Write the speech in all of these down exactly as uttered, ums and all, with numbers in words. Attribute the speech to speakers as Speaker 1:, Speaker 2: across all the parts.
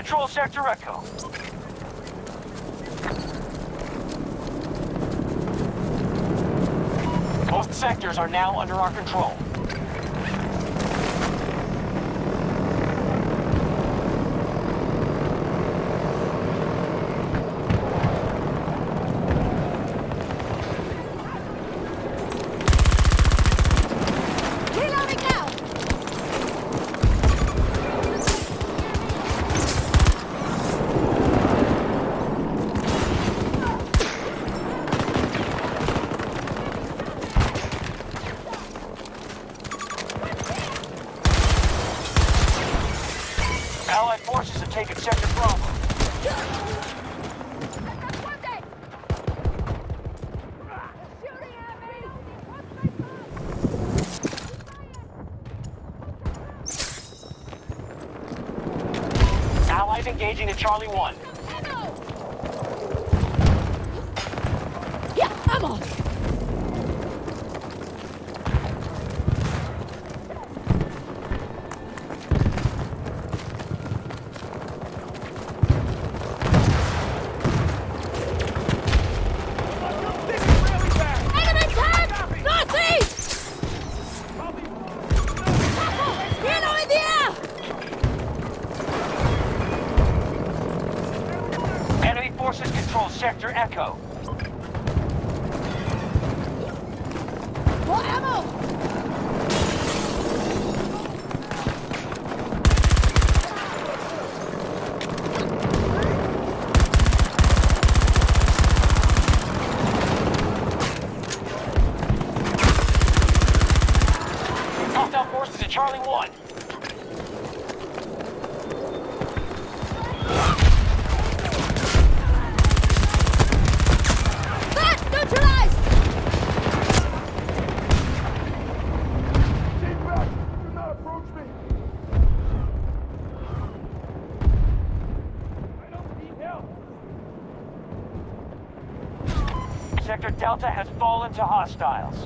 Speaker 1: control Sector Echo. Both sectors are now under our control. Allied forces have taken Sector Bravo. Allies engaging at Charlie one.
Speaker 2: Yeah, ammo!
Speaker 1: Forces control Sector Echo.
Speaker 2: More ammo!
Speaker 1: Hostile forces at Charlie one. Sector Delta has fallen to hostiles.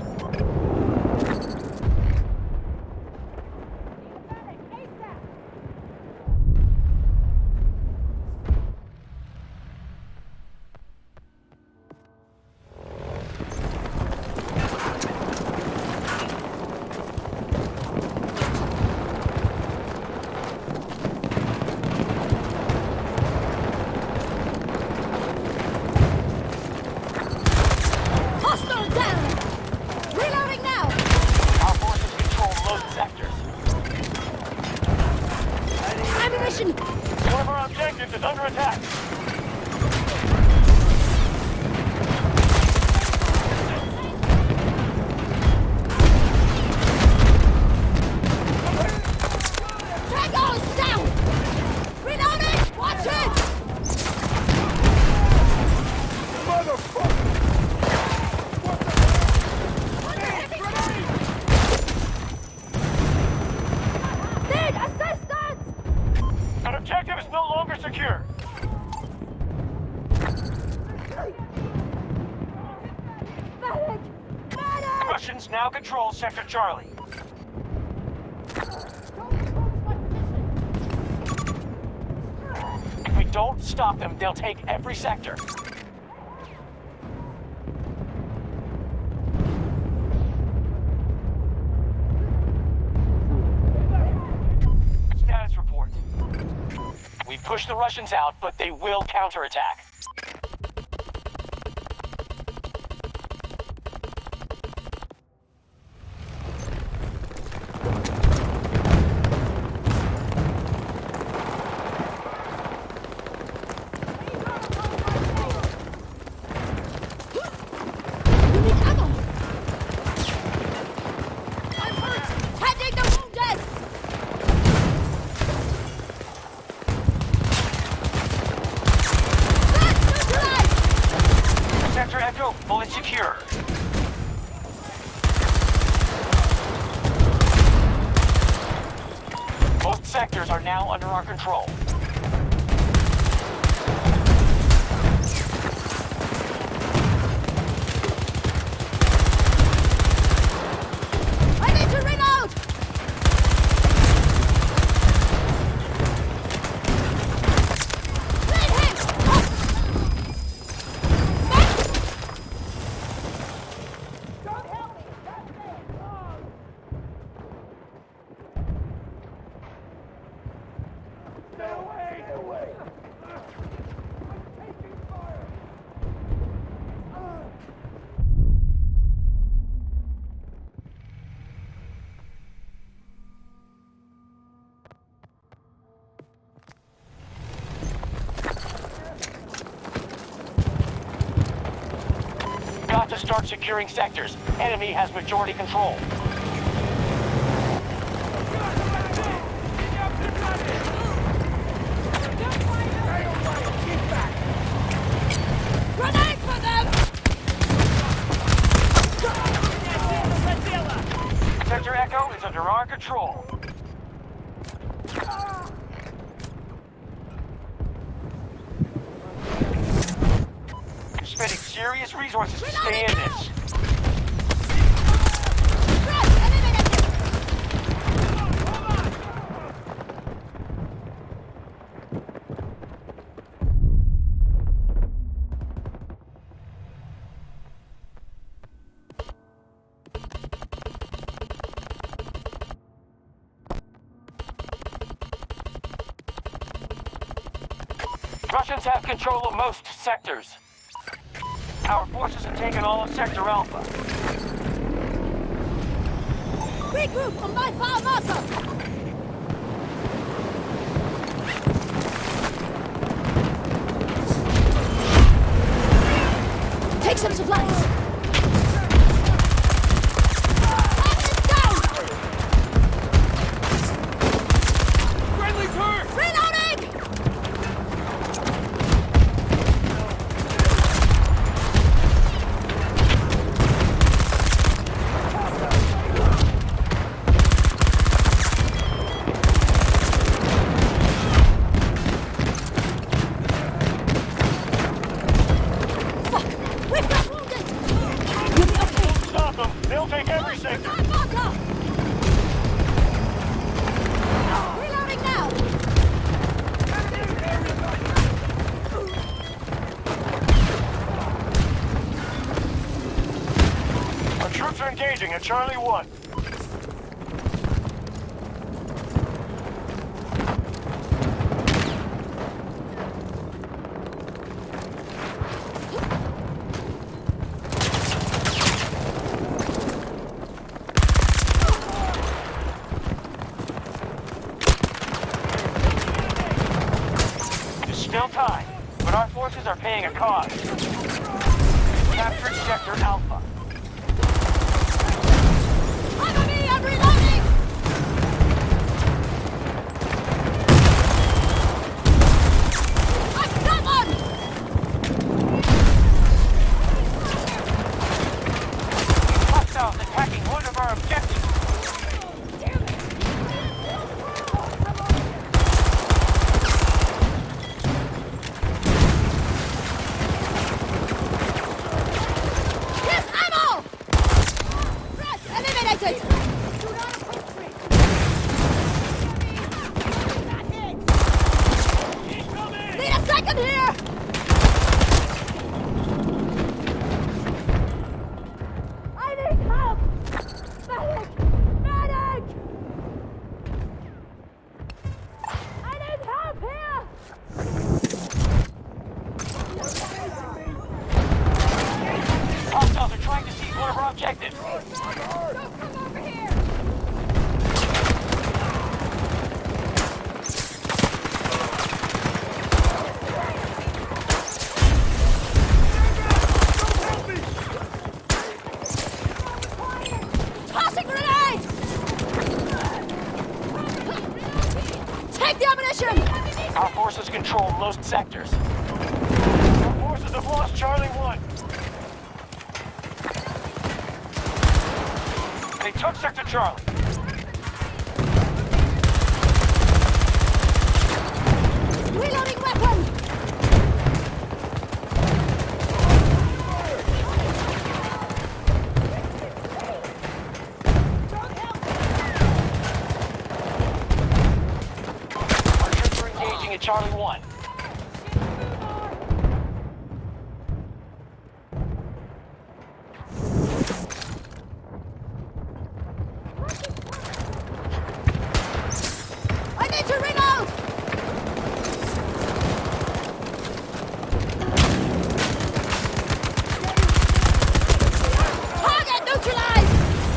Speaker 1: One of our objectives is under attack.
Speaker 2: Tango's down! Reloading! Watch it!
Speaker 3: Motherfucker!
Speaker 2: Need assistance!
Speaker 1: An objective is no longer secure.
Speaker 2: Medic! Medic!
Speaker 1: Russians now control Sector Charlie. If we don't stop them, they'll take every sector. Status report. We pushed the Russians out, but they will counterattack. Sector Echo, fully secure. Both sectors are now under our control.
Speaker 2: I need to reload!
Speaker 1: to start securing sectors. Enemy has majority control.
Speaker 2: Grenade for them!
Speaker 1: Sector Echo is under our control. You're spending serious resources to stay in this.
Speaker 2: Red, eliminated!
Speaker 1: Russians have control of most sectors. Our forces have taken all of Sector Alpha.
Speaker 2: Regroup on my far marker! Take some supplies! Target down!
Speaker 3: Friendly's hurt!
Speaker 2: Reloading! Fuck! We've got wounded! You'll be okay!
Speaker 1: Stop them! They'll take every sector!
Speaker 2: Fire marker! Reloading now!
Speaker 1: Our troops are engaging at Charlie one. There's still time, but our forces are paying a cost. Capturing Sector Alpha.
Speaker 2: Cover me! I'm reloading! I've got one!
Speaker 1: Hostiles attacking one of our objectives.
Speaker 2: Here's ammo! Red, eliminated! Need a second here! I need help! Medic! Medic! I need help here!
Speaker 1: Hostiles are trying to seize one of our objectives.
Speaker 2: Don't come over here! Tossing grenade! Take the ammunition!
Speaker 1: Our forces control most sectors. Our forces have lost Charlie one. They took Sector Charlie.
Speaker 2: Reloading weapon!
Speaker 1: Our troops are engaging at Charlie one.
Speaker 2: I need to reload! Target neutralized!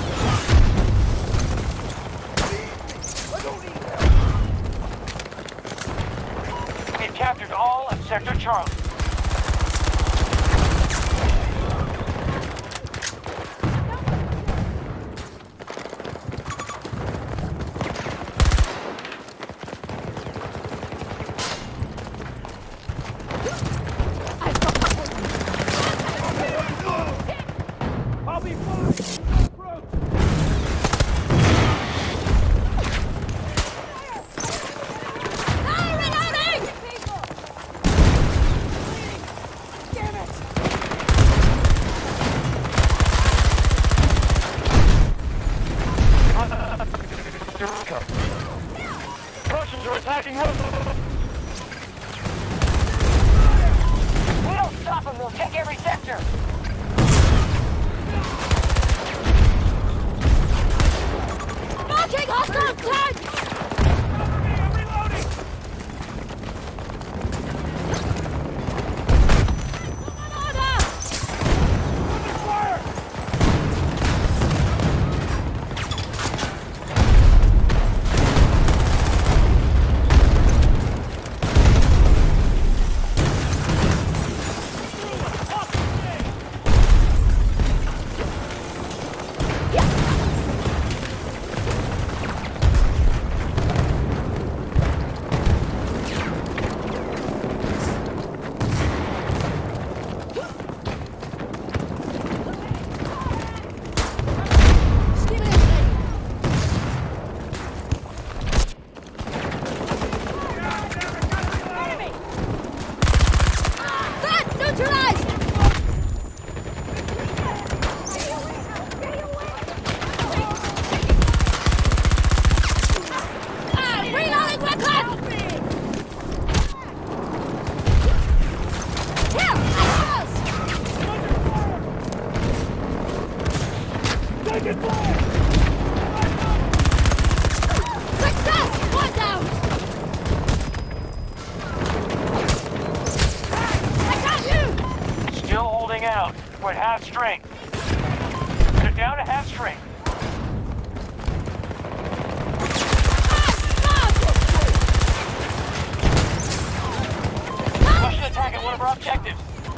Speaker 1: We've captured all of Sector Charlie. We're at half strength. They're down to half strength. Russian attack at one of our objectives.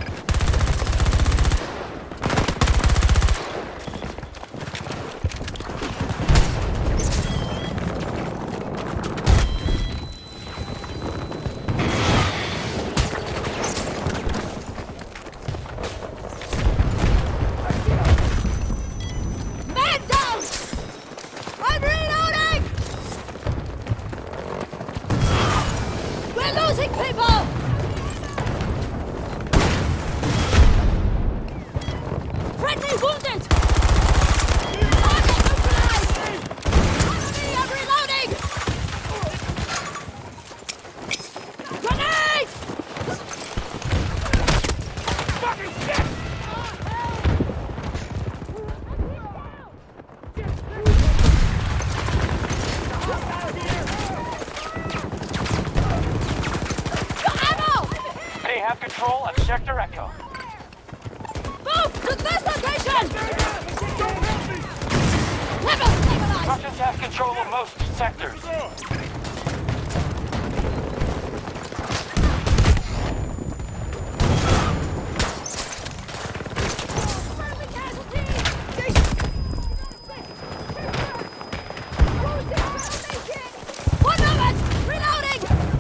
Speaker 1: Control of Sector Echo.
Speaker 2: Move to this location! Level stabilized!
Speaker 1: Russians have control of most sectors.
Speaker 2: One moment! Reloading!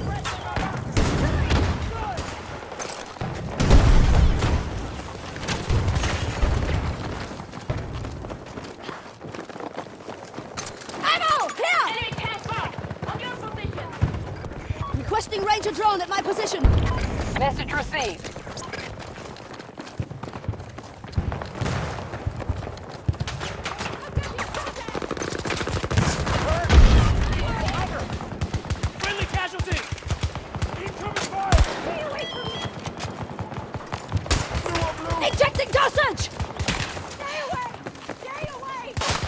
Speaker 2: Requesting Ranger drone at my position.
Speaker 4: Message received.
Speaker 3: Friendly casualty! Incoming fire!
Speaker 2: Ejecting dosage! Stay away! Stay away!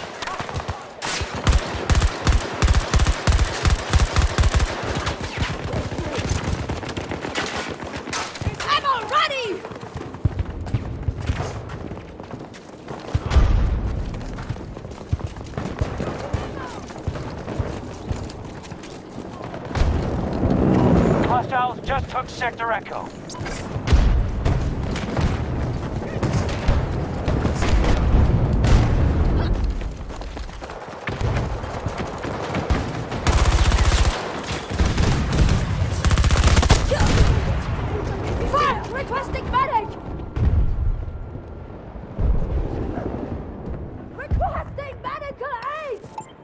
Speaker 1: Hostiles just took Sector Echo.
Speaker 2: Fire! Requesting medic! Requesting medical aid!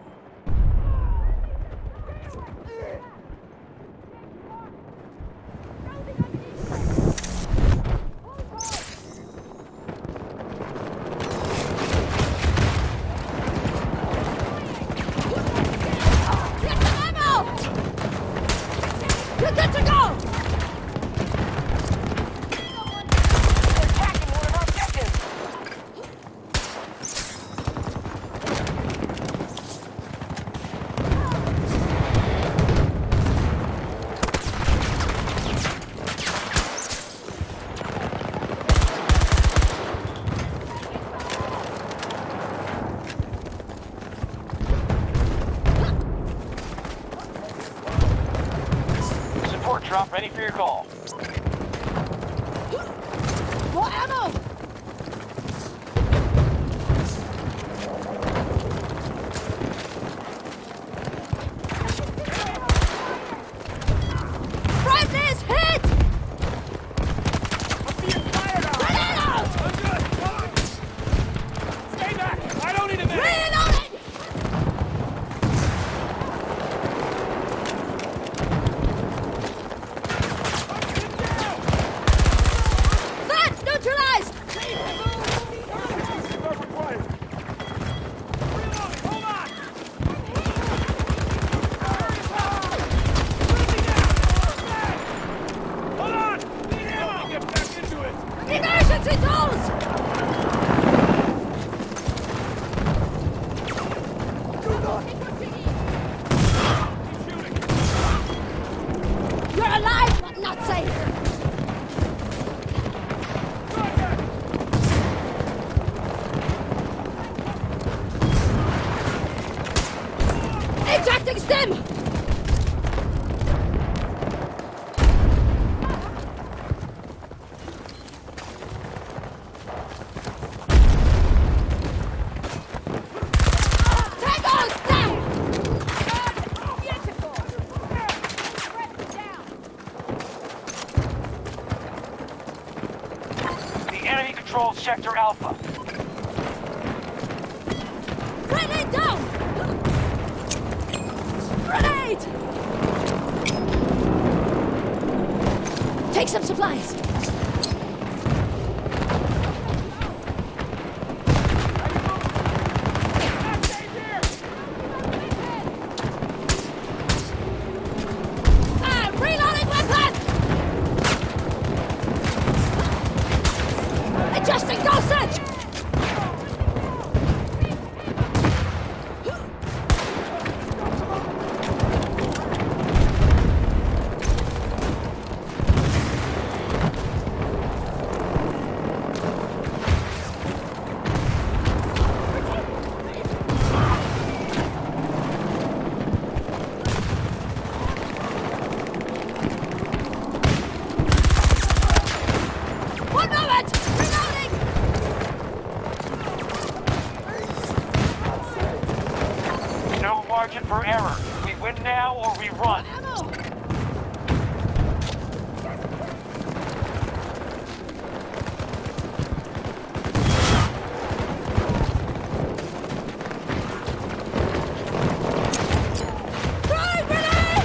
Speaker 1: Drop ready for your call.
Speaker 2: More ammo! Brightness hit!
Speaker 3: I'm being fired on!
Speaker 2: Grenade out!
Speaker 3: I'm good! Come on! Stay back! I don't need a minute!
Speaker 2: Reloading! Threat neutralized!
Speaker 3: Not required! Reload! Hold on! Hold on! Need ammo! Get back into it!
Speaker 2: Emergency tools!
Speaker 3: Keep shooting!
Speaker 2: You're alive, but not safe.
Speaker 3: Contact!
Speaker 1: controls Sector Alpha.
Speaker 2: Grenade down! Grenade! Take some supplies. Ah, reloading weapon! Adjusting dosage! One moment! Reloading!
Speaker 1: No margin for error. We win now or we run.
Speaker 2: Ammo! Throwing grenade!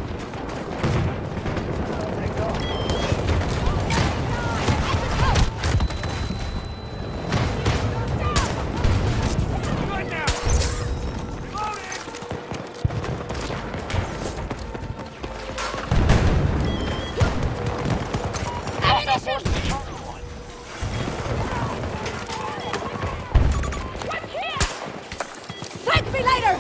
Speaker 3: Good now. Reloading.
Speaker 1: Hostile forces in Charlie One.
Speaker 2: Thank me later!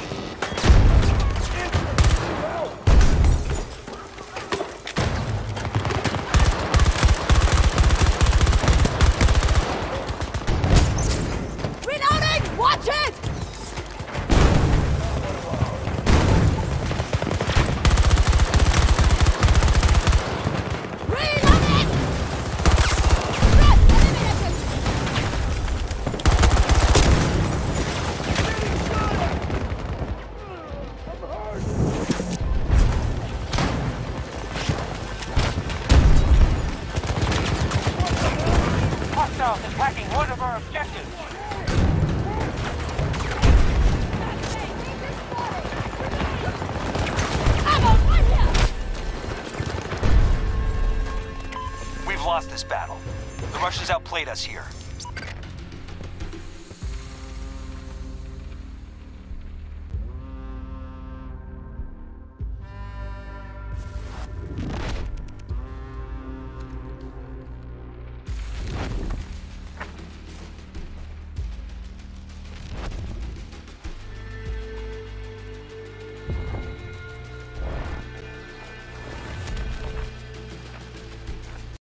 Speaker 2: Reloading! Watch it! Reloading! Threat eliminated!
Speaker 1: Hostiles attacking one of our objectives.
Speaker 2: Ammo right here!
Speaker 5: We've lost this battle. The Russians outplayed us here.